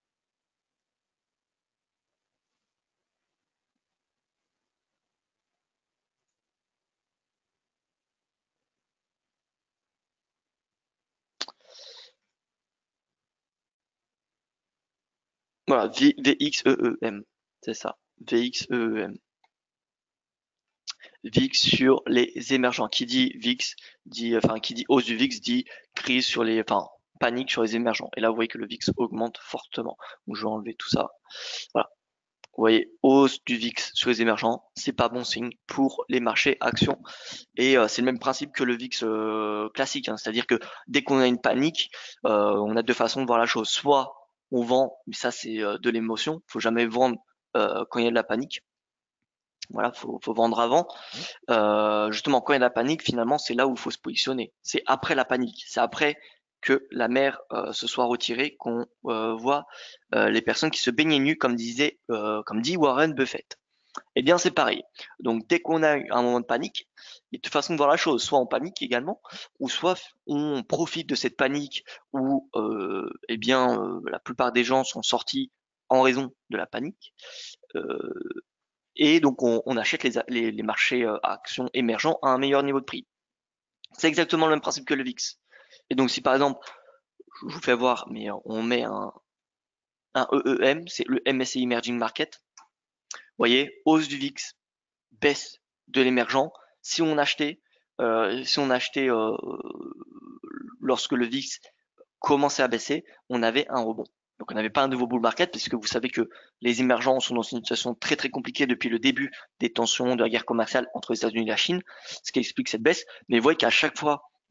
Voilà, V- VXEEM, c'est ça. VXEEM. V I X sur les émergents. Qui dit V I X dit, enfin, qui dit hausse du V I X dit crise sur les, enfin, panique sur les émergents. Et là, vous voyez que le V I X augmente fortement. Donc, je vais enlever tout ça. Voilà. Vous voyez, hausse du V I X sur les émergents, c'est pas bon signe pour les marchés actions. Et euh, c'est le même principe que le V I X euh, classique, hein. C'est-à-dire que dès qu'on a une panique, euh, on a deux façons de voir la chose. Soit on vend, mais ça c'est euh, de l'émotion. Faut jamais vendre euh, quand il y a de la panique. Voilà, faut, faut vendre avant. Euh, justement, quand il y a de la panique, finalement, c'est là où il faut se positionner. C'est après la panique. C'est après que la mer euh, se soit retirée qu'on euh, voit euh, les personnes qui se baignaient nues, comme disait, euh, comme dit Warren Buffett. Eh bien, c'est pareil. Donc, dès qu'on a un moment de panique, il y a deux façons de voir la chose. Soit on panique également, ou soit on profite de cette panique où, euh, eh bien, euh, la plupart des gens sont sortis en raison de la panique. Euh, et donc, on, on achète les, les, les marchés euh, à actions émergents à un meilleur niveau de prix. C'est exactement le même principe que le V I X. Et donc, si par exemple, je vous fais voir, mais on met un, un E E M, c'est le M S C I Emerging Market. Vous voyez, hausse du V I X, baisse de l'émergent. Si on achetait, euh, si on achetait euh, lorsque le V I X commençait à baisser, on avait un rebond. Donc on n'avait pas un nouveau bull market puisque vous savez que les émergents sont dans une situation très très compliquée depuis le début des tensions de la guerre commerciale entre les États-Unis et la Chine, ce qui explique cette baisse. Mais vous voyez qu'à chaque fois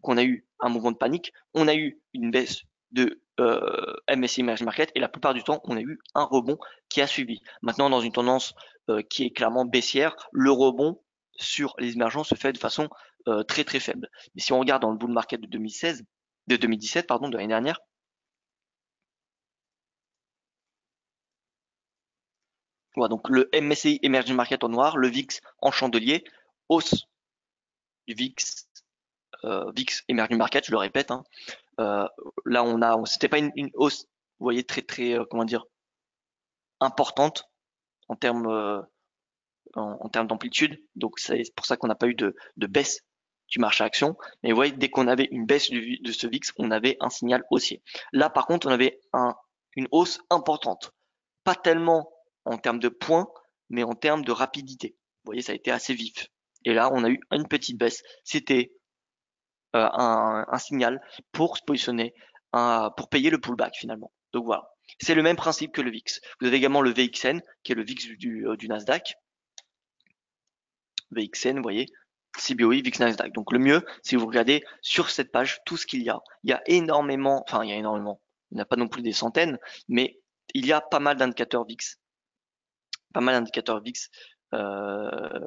qu'on a eu un mouvement de panique, on a eu une baisse de euh, M S C I Emerging Market et la plupart du temps, on a eu un rebond qui a suivi. Maintenant, dans une tendance euh, qui est clairement baissière, le rebond sur les émergents se fait de façon euh, très très faible. Mais si on regarde dans le bull market de deux mille seize, de deux mille dix-sept, pardon, de l'année dernière, voilà, donc le M S C I Emerging Market en noir, le V I X en chandelier, hausse du V I X, euh, V I X Emerging Market, je le répète, hein. Euh, là on a, c'était pas une, une hausse, vous voyez, très très, euh, comment dire, importante en termes euh, en, en termes d'amplitude. Donc c'est pour ça qu'on n'a pas eu de, de baisse du marché action. Mais vous voyez, dès qu'on avait une baisse du, de ce V I X, on avait un signal haussier. Là, par contre, on avait un, une hausse importante. Pas tellement en termes de points, mais en termes de rapidité. Vous voyez, ça a été assez vif. Et là, on a eu une petite baisse. C'était euh, un, un signal pour se positionner, un, pour payer le pullback finalement. Donc voilà. C'est le même principe que le V I X. Vous avez également le V X N, qui est le V I X du, du Nasdaq. V X N, vous voyez, C B O I, V I X Nasdaq. Donc le mieux, si vous regardez sur cette page tout ce qu'il y a. Il y a énormément, enfin il y a énormément, il n'y a pas non plus des centaines, mais il y a pas mal d'indicateurs V I X. Pas mal d'indicateurs V I X. Euh,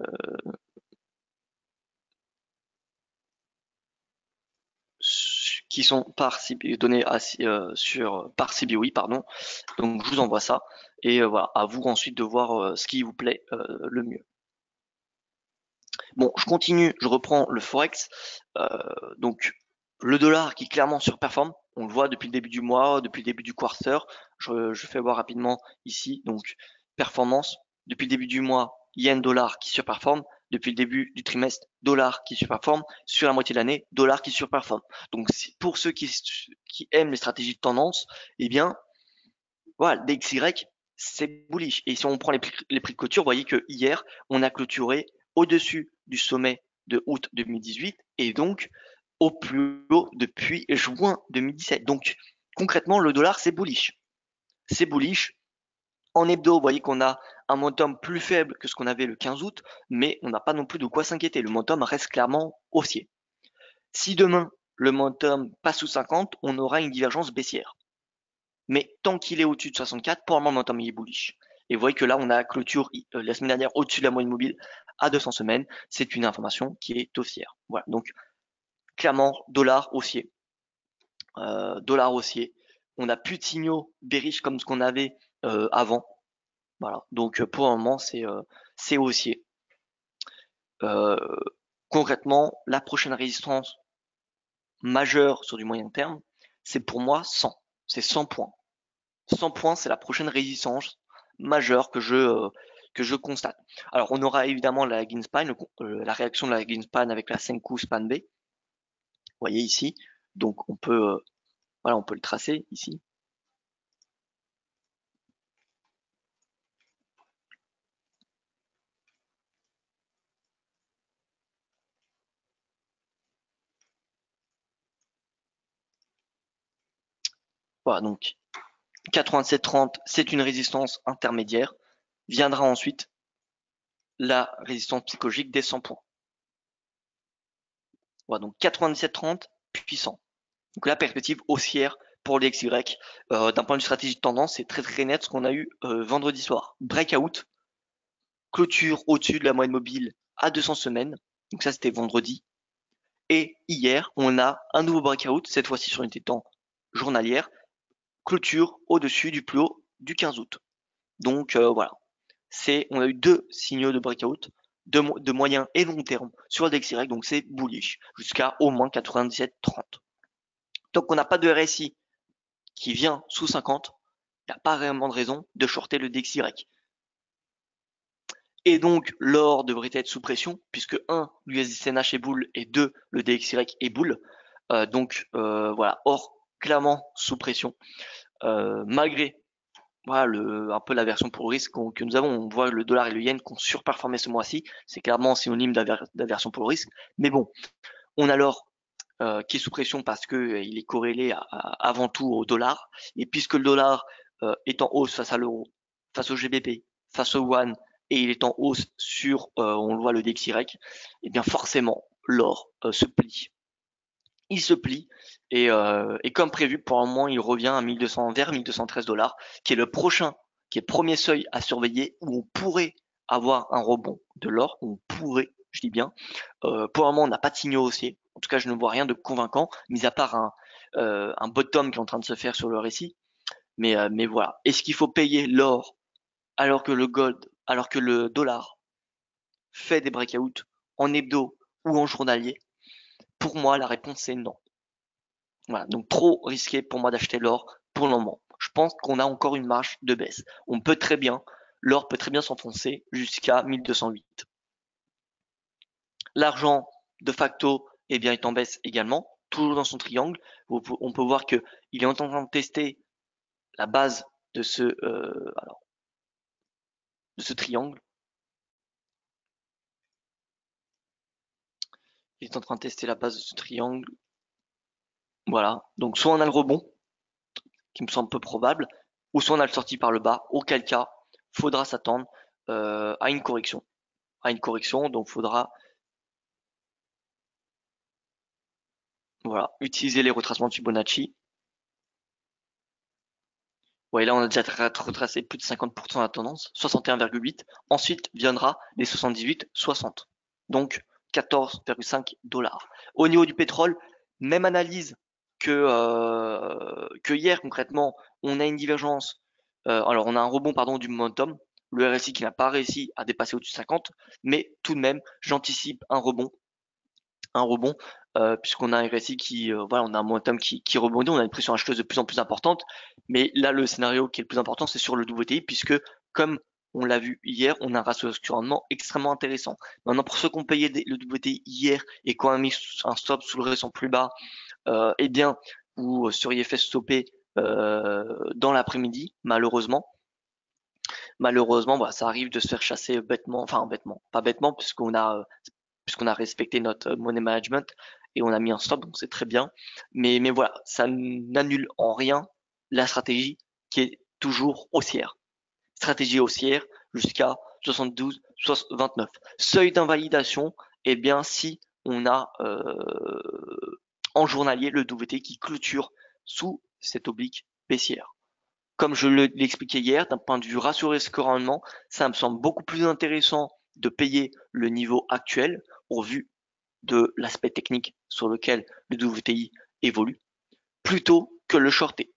qui sont par donnés à, euh, sur par C B O I, pardon. Donc je vous envoie ça et euh, voilà, à vous ensuite de voir euh, ce qui vous plaît euh, le mieux. Bon, je continue, je reprends le forex. Euh, donc le dollar qui clairement surperforme, on le voit depuis le début du mois, depuis le début du quarter. Je, je fais voir rapidement ici. Donc performance depuis le début du mois, yen dollar qui surperforme. Depuis le début du trimestre, dollar qui surperforme. Sur la moitié de l'année, dollar qui surperforme. Donc pour ceux qui, qui aiment les stratégies de tendance, eh bien voilà, D X Y c'est bullish. Et si on prend les prix, les prix de clôture, vous voyez que hier on a clôturé au-dessus du sommet de août deux mille dix-huit et donc au plus haut depuis juin deux mille dix-sept. Donc concrètement, le dollar c'est bullish. C'est bullish. En hebdo, vous voyez qu'on a un momentum plus faible que ce qu'on avait le quinze août, mais on n'a pas non plus de quoi s'inquiéter. Le momentum reste clairement haussier. Si demain le momentum passe sous cinquante, on aura une divergence baissière. Mais tant qu'il est au-dessus de soixante-quatre, pour le momentum il est bullish. Et vous voyez que là, on a clôture euh, la semaine dernière au-dessus de la moyenne mobile à deux cents semaines. C'est une information qui est haussière. Voilà. Donc, clairement, dollar haussier. Euh, dollar haussier. On n'a plus de signaux bearish comme ce qu'on avait euh, avant. Voilà. Donc, pour le moment, c'est euh, c'est haussier. Euh, concrètement, la prochaine résistance majeure sur du moyen terme, c'est pour moi cent. C'est cent points. cent points, c'est la prochaine résistance majeure que je, euh, que je constate. Alors, on aura évidemment la lagging span, le, euh, la réaction de la lagging span avec la Senkou span B. Vous voyez ici. Donc, on peut, euh, voilà, on peut le tracer ici. Voilà, donc quatre-vingt-sept trente, c'est une résistance intermédiaire. Viendra ensuite la résistance psychologique des cent points. Voilà, donc quatre-vingt-dix-sept trente, puissant. Donc la perspective haussière pour les X Y. Euh, D'un point de vue stratégie de tendance, c'est très très net ce qu'on a eu euh, vendredi soir. Breakout, clôture au-dessus de la moyenne mobile à deux cents semaines. Donc ça, c'était vendredi. Et hier, on a un nouveau breakout, cette fois-ci sur une unité de temps journalière, clôture au-dessus du plus haut du quinze août. Donc euh, voilà, c'est, on a eu deux signaux de breakout de, de moyen et long terme sur le D X Y, donc c'est bullish, jusqu'à au moins quatre-vingt-dix-sept trente. Tant qu'on n'a pas de R S I qui vient sous cinquante, il n'y a pas réellement de raison de shorter le D X Y. Et donc, l'or devrait être sous pression, puisque un, l'U S D C N H est boule, et deux, le D X Y est boule. Euh, donc, euh, voilà, or clairement sous pression. Euh, malgré voilà, le, un peu la version pour le risque que nous avons, on voit le dollar et le yen qui ont surperformé ce mois-ci, c'est clairement synonyme d'aversion pour le risque. Mais bon, on a l'or euh, qui est sous pression parce que euh, il est corrélé à, à, avant tout au dollar, et puisque le dollar euh, est en hausse face à l'euro, face au G B P, face au yuan, et il est en hausse sur, euh, on le voit, le D X Y, et bien forcément l'or euh, se plie. il se plie et, euh, et comme prévu, pour le moment, il revient à mille deux cents, vers mille deux cent treize dollars, qui est le prochain, qui est le premier seuil à surveiller où on pourrait avoir un rebond de l'or, on pourrait, je dis bien. Euh, pour le moment, on n'a pas de signaux haussiers. En tout cas, je ne vois rien de convaincant, mis à part un, euh, un bottom qui est en train de se faire sur le récit. Mais, euh, mais voilà. Est-ce qu'il faut payer l'or alors que le gold, alors que le dollar fait des breakouts en hebdo ou en journalier? Pour moi, la réponse est non. Voilà, donc trop risqué pour moi d'acheter l'or pour le moment. Je pense qu'on a encore une marge de baisse. On peut très bien, l'or peut très bien s'enfoncer jusqu'à mille deux cent huit. L'argent, de facto, eh bien, est en baisse également, toujours dans son triangle. On peut voir que il est en train de tester la base de ce, euh, alors, de ce triangle. Il est en train de tester la base de ce triangle. Voilà. Donc, soit on a le rebond, qui me semble peu probable, ou soit on a le sorti par le bas, auquel cas, faudra s'attendre euh, à une correction. À une correction, donc faudra voilà, utiliser les retracements de Fibonacci. Ouais, là on a déjà retracé plus de cinquante pour cent de la tendance, soixante et un virgule huit. Ensuite viendra les soixante-dix-huit, soixante. Donc quatorze virgule cinq dollars. Au niveau du pétrole, même analyse que, euh, que hier concrètement, on a une divergence. Euh, alors on a un rebond pardon du momentum, le R S I qui n'a pas réussi à dépasser au-dessus de cinquante, mais tout de même, j'anticipe un rebond un rebond, euh, puisqu'on a un R S I qui, euh, voilà, on a un momentum qui, qui rebondit, on a une pression acheteuse de plus en plus importante. Mais là, le scénario qui est le plus important, c'est sur le W T I, puisque comme on l'a vu hier, on a un ratio de rendement extrêmement intéressant. Maintenant, pour ceux qui ont payé le W T I hier et qui ont mis un stop sous le récent plus bas, euh, eh bien, vous seriez fait stopper euh, dans l'après-midi, malheureusement. Malheureusement, voilà, ça arrive de se faire chasser bêtement, enfin bêtement, pas bêtement, puisqu'on a puisqu'on a respecté notre money management et on a mis un stop, donc c'est très bien. Mais, mais voilà, ça n'annule en rien la stratégie qui est toujours haussière. Stratégie haussière jusqu'à soixante-douze, vingt-neuf. Seuil d'invalidation, eh bien si on a euh, en journalier le W T qui clôture sous cette oblique baissière. Comme je l'ai expliqué hier, d'un point de vue ratio risque-rendement, ça me semble beaucoup plus intéressant de payer le niveau actuel au vu de l'aspect technique sur lequel le W T I évolue, plutôt que le shorter.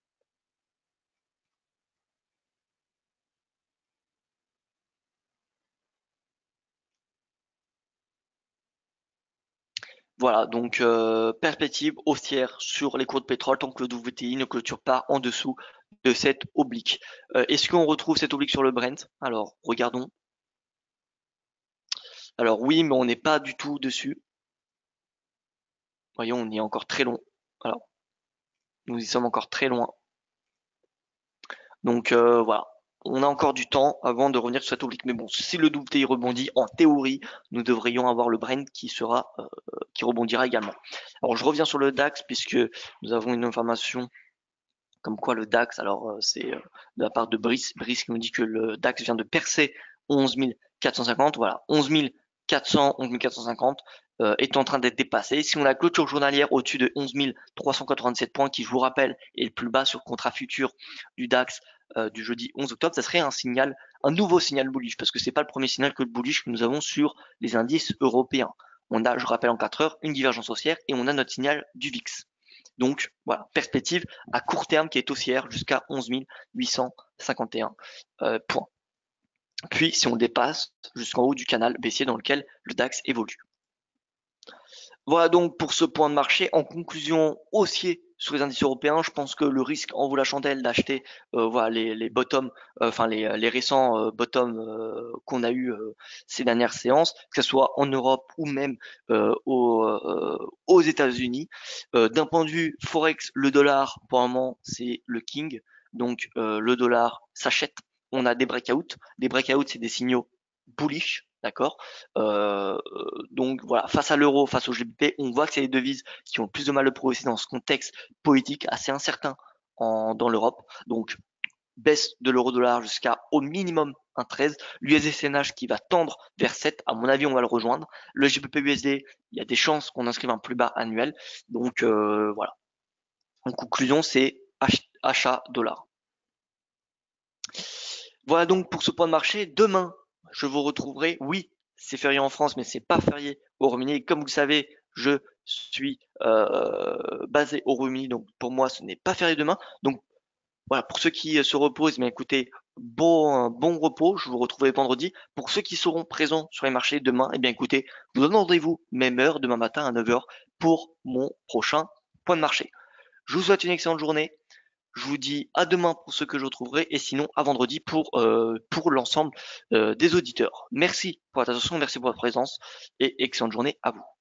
Voilà, donc euh, perspective haussière sur les cours de pétrole tant que le W T I ne clôture pas en dessous de cette oblique. Euh, Est-ce qu'on retrouve cette oblique sur le Brent? Alors, regardons. Alors oui, mais on n'est pas du tout dessus. Voyons, on y est encore très long. Alors, nous y sommes encore très loin. Donc euh, voilà, on a encore du temps avant de revenir sur cette oblique. Mais bon, si le W T I rebondit, en théorie, nous devrions avoir le Brent qui sera, euh, qui rebondira également. Alors je reviens sur le DAX puisque nous avons une information comme quoi le DAX, alors euh, c'est euh, de la part de Brice, Brice qui nous dit que le DAX vient de percer onze mille quatre cent cinquante, voilà, onze mille quatre cents, onze mille quatre cent cinquante euh, est en train d'être dépassé. Si on a la clôture journalière au-dessus de onze mille trois cent quatre-vingt-dix-sept points, qui je vous rappelle est le plus bas sur contrat futur du DAX euh, du jeudi onze octobre, ça serait un signal, un nouveau signal bullish, parce que c'est pas le premier signal que le bullish que nous avons sur les indices européens. On a, je rappelle en quatre heures, une divergence haussière et on a notre signal du V I X. Donc voilà, perspective à court terme qui est haussière jusqu'à onze mille huit cent cinquante et un euh, points. Puis si on dépasse jusqu'en haut du canal baissier dans lequel le DAX évolue. Voilà donc pour ce point de marché. En conclusion, haussier sur les indices européens, je pense que le risque en vaut la chandelle d'acheter euh, voilà, les, les bottoms, euh, enfin les, les récents euh, bottoms euh, qu'on a eu euh, ces dernières séances, que ce soit en Europe ou même euh, aux, euh, aux États-Unis. Euh, D'un point de vue forex, le dollar pour le moment c'est le king, donc euh, le dollar s'achète. On a des breakouts. Des breakouts, c'est des signaux bullish, d'accord. Euh, donc voilà, face à l'euro, face au G B P, on voit que c'est les devises qui ont le plus de mal à progresser dans ce contexte politique assez incertain en, dans l'Europe. Donc baisse de l'euro-dollar jusqu'à au minimum un treize. L'U S D C N H qui va tendre vers sept. À mon avis, on va le rejoindre. Le G B P U S D, il y a des chances qu'on inscrive un plus bas annuel. Donc euh, voilà. En conclusion, c'est achat dollar. Voilà donc pour ce point de marché. Demain, je vous retrouverai. Oui, c'est férié en France, mais c'est pas férié au Royaume-Uni. Et comme vous le savez, je suis euh, basé au Royaume-Uni, donc pour moi, ce n'est pas férié demain. Donc voilà, pour ceux qui se reposent, mais écoutez, bon, bon repos. Je vous retrouverai vendredi. Pour ceux qui seront présents sur les marchés demain, eh bien écoutez, je vous donne rendez-vous même heure demain matin à neuf heures pour mon prochain point de marché. Je vous souhaite une excellente journée. Je vous dis à demain pour ce que je retrouverai et sinon à vendredi pour, euh, pour l'ensemble euh, des auditeurs. Merci pour votre attention, merci pour votre présence et excellente journée à vous.